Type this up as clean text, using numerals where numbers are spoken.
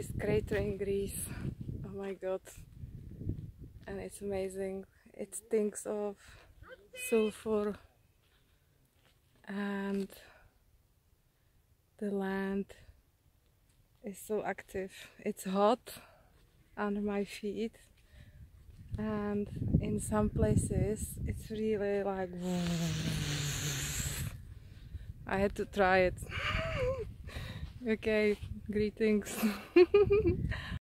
biggest crater in Greece. Oh my god. And it's amazing. It stinks of sulfur and the land is so active. It's hot under my feet, and in some places it's really like I had to try it. Okay, greetings.